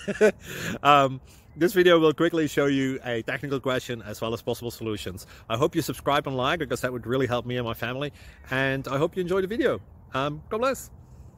This video will quickly show you a technical question as well as possible solutions. I hope you subscribe and like, because that would really help me and my family. And I hope you enjoy the video. God bless.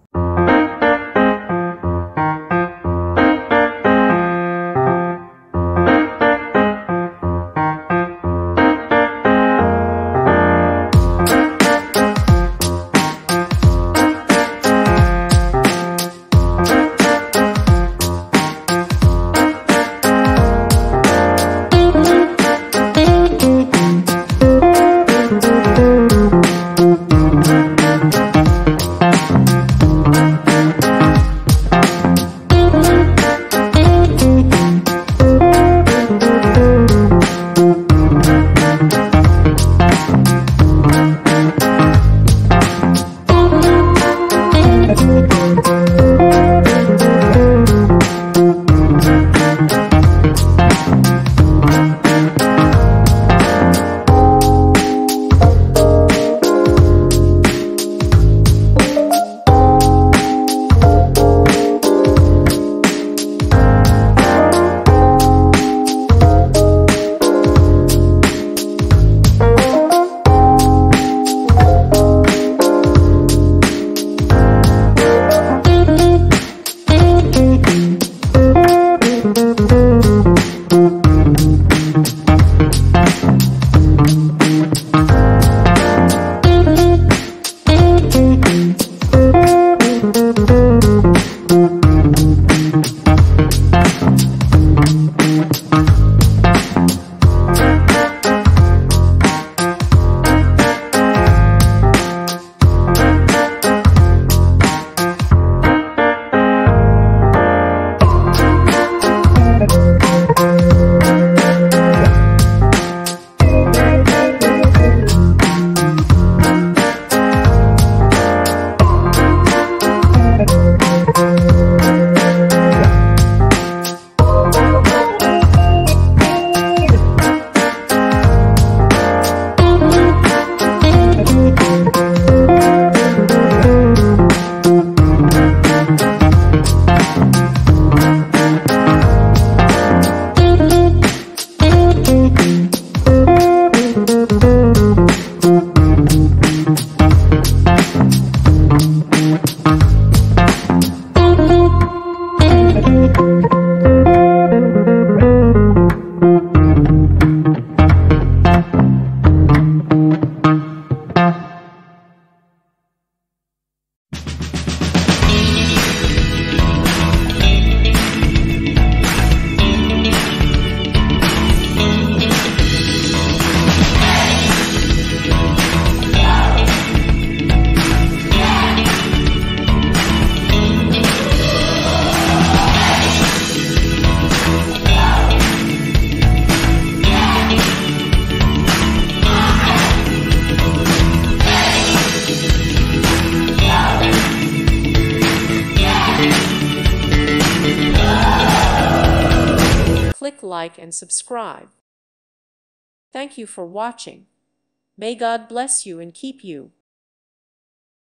Click like and subscribe. Thank you for watching. May God bless you and keep you.